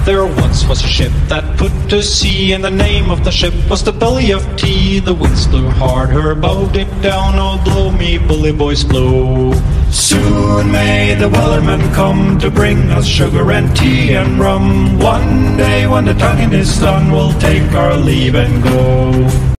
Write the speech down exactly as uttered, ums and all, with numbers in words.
There once was a ship that put to sea, and the name of the ship was the Belly of Tea. The winds blew hard, her bow dipped down, oh blow me bully boys blow. Soon may the Wellerman come to bring us sugar and tea and rum. One day when the tonguing is done, we'll take our leave and go.